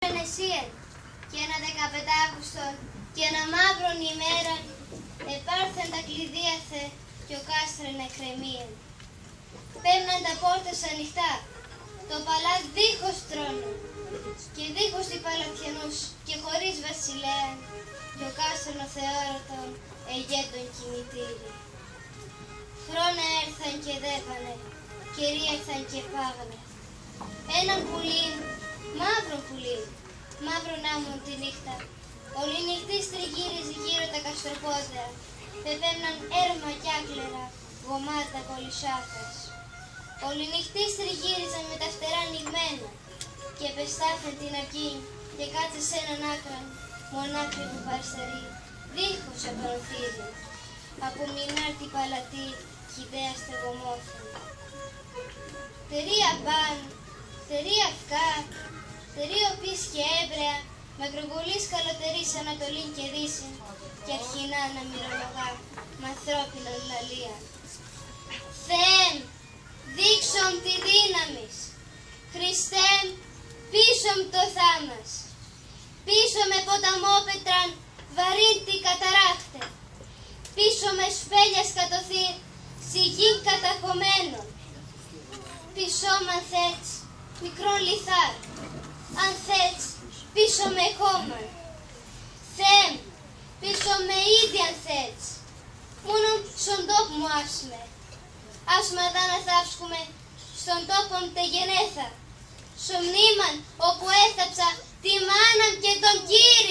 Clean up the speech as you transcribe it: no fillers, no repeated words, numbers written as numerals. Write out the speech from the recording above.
Εσύεν και ένα 15 Αύγουστον και ένα μαύρον ημέραν επάρθεν τα κλειδία θε και ο κάστρεν εκκρεμίεν. Πέμναν τα πόρτες ανοιχτά, το παλάτ δίχως τρόνο και δίχως οι παλατιανούς και χωρίς βασιλέαν και ο κάστρεν ο θεόρατον εγέτων κημητήρι. Χρόνια έρθαν και δέπανε, καιροί έρθαν και πάγανε. Έναν πουλίν, μαύρον πουλίν, μαύρον άμμον τη νύχτα, όλη νυχτής τριγύριζε γύρω τα καστροπόδια, πεπέμναν έρμα κι άκλερα, γομάτα κολυσάφες. Όλη νυχτής τριγύριζαν με τα φτερά ανοιγμένα και πεστάφεν την αυγή και κάτσε σ' έναν άκραν, μονάκρη που παρστερεί, δίχως απαροθύρι, από μηνάρτη παλατή κι ιδέα στεγομόφων. Τερία μπαν, τερία αυκά, τερίο πις και έμπρεα, με ακροβολής καλοτερής Ανατολήν και Δύσιν και αρχινά να μυρολογά μ' ανθρώπινον λαλία. Θεέμ, δείξομ τη δύναμης, Χριστέμ, πίσομ το θάμας, πίσω με ποταμόπετραν βαρύντη καταράχτε, πίσω με σφέλιας κατοθύρ, σιγήν καταχωμένων, πίσω αν θέτς, μικρόν λιθάρ, αν θέτς, πίσω με χώμαν. Θεέμ, πίσω με ήδη αν θέτς, μόνον στον τόπο μου άσμε. Άσμα δά να θάψκουμε στον τόπον τε γενέθα, στο μνήμαν όπου έθαψα τη μάναν και τον Κύριο.